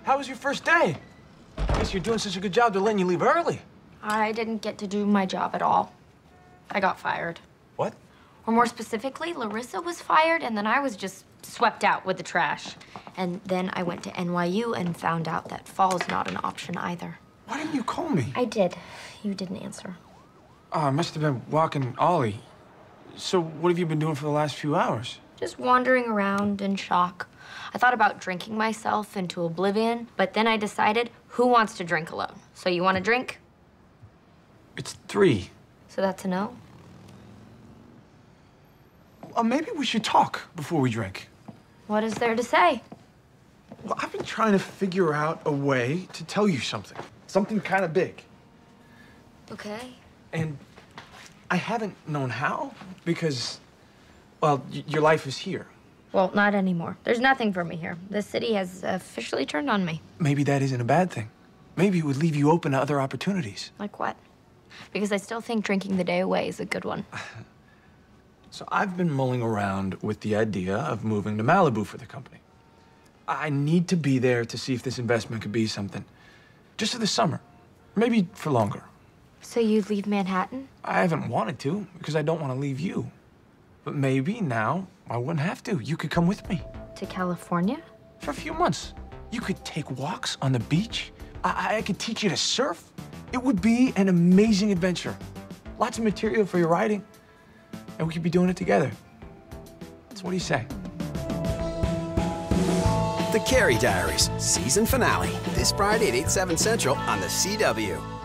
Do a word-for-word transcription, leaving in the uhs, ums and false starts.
How was your first day? I guess you're doing such a good job they're letting you leave early. I didn't get to do my job at all. I got fired. What? Or more specifically, Larissa was fired, and then I was just swept out with the trash. And then I went to N Y U and found out that fall's not an option either. Why didn't you call me? I did. You didn't answer. Oh, I must have been walking Ollie. So what have you been doing for the last few hours? Just wandering around in shock. I thought about drinking myself into oblivion, but then I decided, who wants to drink alone? So you want to drink? It's three. So that's a no? Well, maybe we should talk before we drink. What is there to say? Well, I've been trying to figure out a way to tell you something. Something kind of big. Okay. And I haven't known how because, well, y your life is here. Well, not anymore. There's nothing for me here. The city has officially turned on me. Maybe that isn't a bad thing. Maybe it would leave you open to other opportunities. Like what? Because I still think drinking the day away is a good one. So I've been mulling around with the idea of moving to Malibu for the company. I need to be there to see if this investment could be something. Just for the summer. Maybe for longer. So you'd leave Manhattan? I haven't wanted to because I don't want to leave you. But maybe now I wouldn't have to. You could come with me. To California? For a few months. You could take walks on the beach. I, I could teach you to surf. It would be an amazing adventure. Lots of material for your writing. And we could be doing it together. So what do you say? The Carrie Diaries, season finale, this Friday at eight, seven Central on the C W.